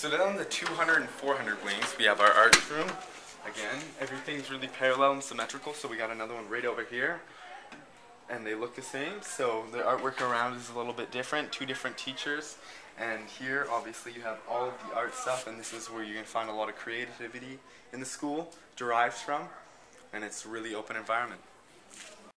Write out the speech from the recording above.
So then on the 200 and 400 wings, we have our arts room. Again, everything's really parallel and symmetrical, so we got another one right over here. And they look the same, so the artwork around is a little bit different, two different teachers. And here, obviously, you have all of the art stuff, and this is where you're going to find a lot of creativity in the school, derives from, and it's a really open environment.